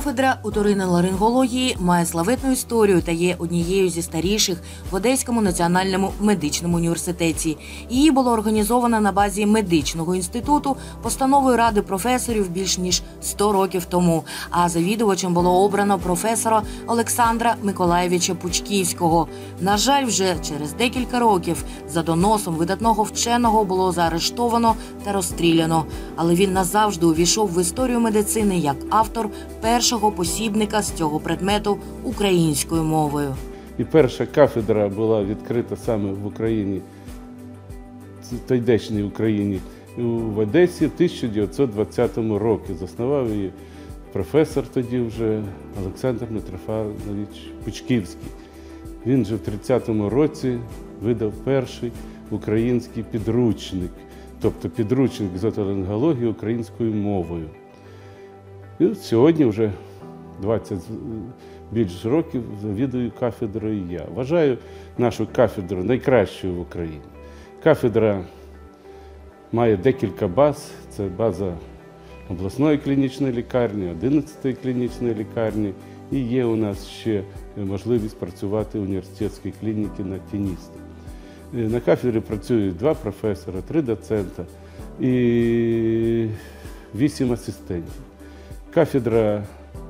Кафедра оториноларингології має славетну історію та є однією зі старіших в Одеському національному медичному університеті. Її було організовано на базі медичного інституту постановою Ради професорів більш ніж 100 років тому, а завідувачем було обрано професора Олександра Миколаєвича Пучківського. На жаль, вже через декілька років за доносом видатного вченого було заарештовано та розстріляно. Але він назавжди увійшов в історію медицини як автор першого посібника з цього предмету українською мовою. І перша кафедра була відкрита саме в Україні, тодішній Україні, в Одесі в 1920 році. Заснував її професор тоді вже Олександр Митрофанович Пучківський. Він же в 30-му році видав перший український підручник, тобто підручник з отоларингології українською мовою. І сьогодні вже 20 більш років завідую кафедрою я. Вважаю нашу кафедру найкращою в Україні. Кафедра має декілька баз. Це база обласної клінічної лікарні, 11-ї клінічної лікарні. І є у нас ще можливість працювати в університетській клініці на теністи. На кафедрі працюють 2 професора, 3 доцента і 8 асистентів. Кафедра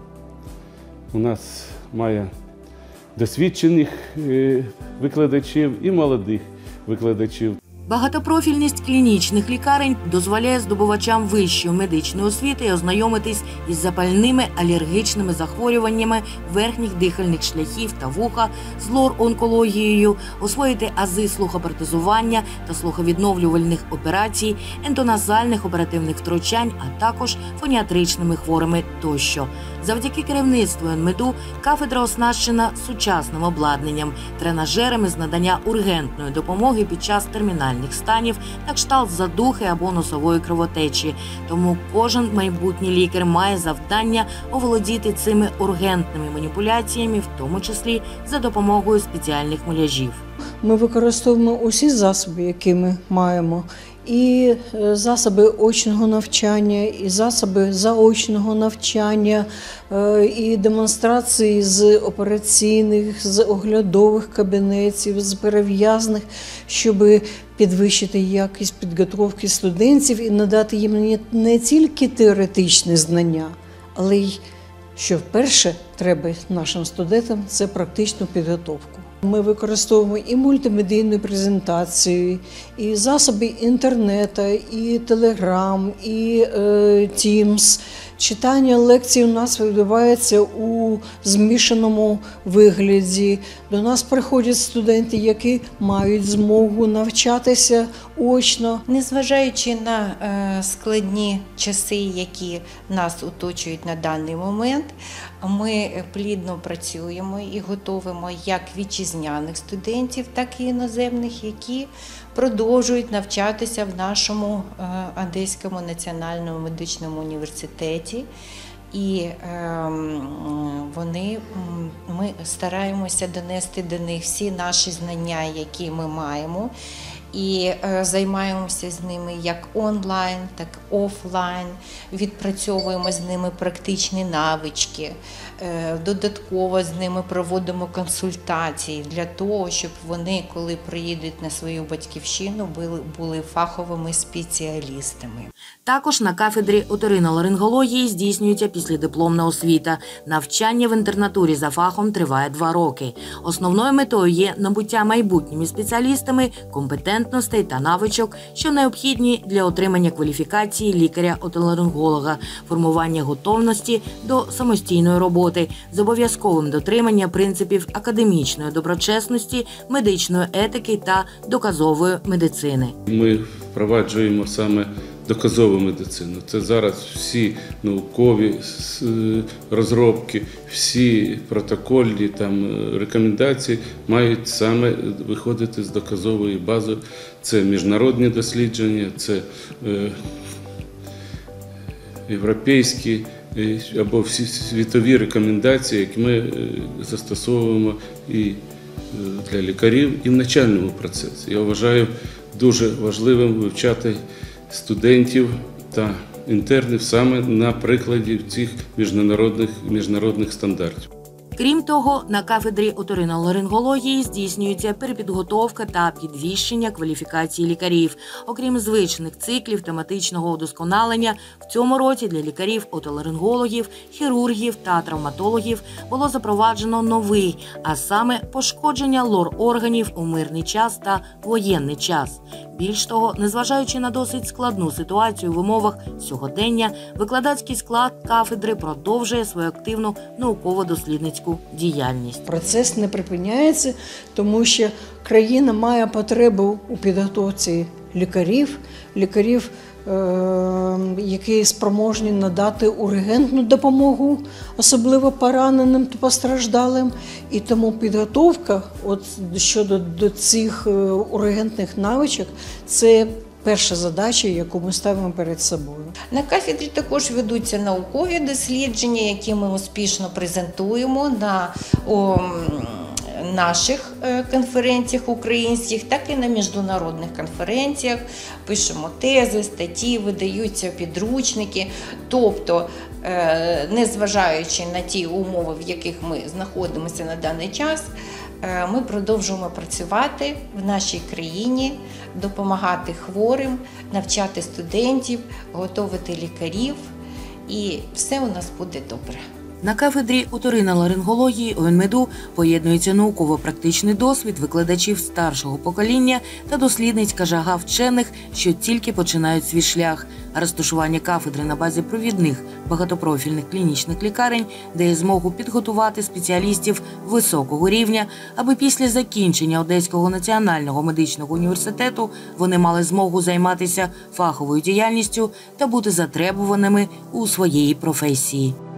у нас має досвідчених викладачів і молодих викладачів. Багатопрофільність клінічних лікарень дозволяє здобувачам вищої медичної освіти ознайомитись із запальними алергічними захворюваннями верхніх дихальних шляхів та вуха, з лор-онкологією, освоїти ази слухопротезування та слуховідновлювальних операцій, ентоназальних оперативних втручань, а також фоніатричними хворими тощо. Завдяки керівництву НМЕДУ кафедра оснащена сучасним обладнанням, тренажерами з надання ургентної допомоги під час термінальних станів на кшталт задухи або носової кровотечі. Тому кожен майбутній лікар має завдання оволодіти цими ургентними маніпуляціями, в тому числі за допомогою спеціальних муляжів. Ми використовуємо усі засоби, які ми маємо. І засоби очного навчання, і засоби заочного навчання, і демонстрації з операційних, з оглядових кабінетів, з перев'язних, щоб підвищити якість підготовки студентів і надати їм не тільки теоретичні знання, але й, що вперше треба нашим студентам, це практичну підготовку. Ми використовуємо і мультимедійну презентацію, і засоби інтернету, і Telegram, і Teams. Читання лекцій у нас відбувається у змішаному вигляді. До нас приходять студенти, які мають змогу навчатися очно. Незважаючи на складні часи, які нас оточують на даний момент, ми плідно працюємо і готуємо як вітчизняних студентів, так і іноземних, які продовжують навчатися в нашому Одеському національному медичному університеті. І ми стараємося донести до них всі наші знання, які ми маємо, і займаємося з ними як онлайн, так і офлайн, відпрацьовуємо з ними практичні навички, додатково з ними проводимо консультації для того, щоб вони, коли приїдуть на свою батьківщину, були фаховими спеціалістами. Також на кафедрі оториноларингології здійснюється післядипломна освіта. Навчання в інтернатурі за фахом триває 2 роки. Основною метою є набуття майбутніми спеціалістами компетентностей та навичок, що необхідні для отримання кваліфікації лікаря-отоларинголога, формування готовності до самостійної роботи з обов'язковим дотриманням принципів академічної доброчесності, медичної етики та доказової медицини. Ми впроваджуємо саме доказову медицину. Це зараз всі наукові розробки, всі протокольні рекомендації мають саме виходити з доказової бази. Це міжнародні дослідження, це європейські або всі світові рекомендації, які ми застосовуємо і для лікарів, і в навчальному процесі. Я вважаю дуже важливим вивчати студентів та інтернів саме на прикладі цих міжнародних стандартів. Крім того, на кафедрі оториноларингології здійснюється перепідготовка та підвищення кваліфікації лікарів. Окрім звичних циклів тематичного удосконалення, в цьому році для лікарів-отоларингологів, хірургів та травматологів було запроваджено новий, а саме пошкодження лор-органів у мирний час та воєнний час. Більш того, незважаючи на досить складну ситуацію в умовах сьогодення, викладацький склад кафедри продовжує свою активну науково-дослідницьку діяльність. Процес не припиняється, тому що країна має потребу у підготовці лікарів, які спроможні надати ургентну допомогу, особливо пораненим та постраждалим. І тому підготовка щодо до цих ургентних навичок – це перша задача, яку ми ставимо перед собою. На кафедрі також ведуться наукові дослідження, які ми успішно презентуємо на наших конференціях українських, так і на міжнародних конференціях. Пишемо тези, статті, видаються підручники. Тобто, незважаючи на ті умови, в яких ми знаходимося на даний час, ми продовжуємо працювати в нашій країні, допомагати хворим, навчати студентів, готувати лікарів, і все у нас буде добре. На кафедрі оториноларингології ОНМЕДУ поєднується науково-практичний досвід викладачів старшого покоління та дослідницька жага вчених, що тільки починають свій шлях. А розташування кафедри на базі провідних багатопрофільних клінічних лікарень дає змогу підготувати спеціалістів високого рівня, аби після закінчення Одеського національного медичного університету вони мали змогу займатися фаховою діяльністю та бути затребуваними у своїй професії.